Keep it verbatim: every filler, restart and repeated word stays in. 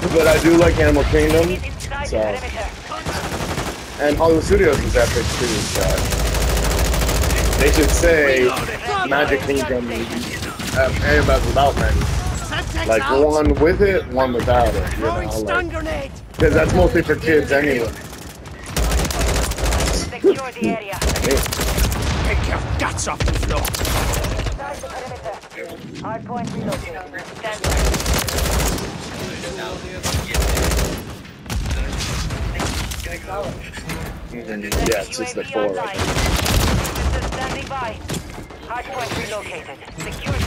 But I do like Animal Kingdom, so. And Hollywood Studios is epic too, so. They should say Magic Kingdom um, and without magic. Like one with it, one without it, you know, like. Because that's mostly for kids anyway. Secure the area. Pick your guts off the floor. Hard point relocated. Stand by. Yeah, it's just the four right now. Standing by. Hard point relocated. Secure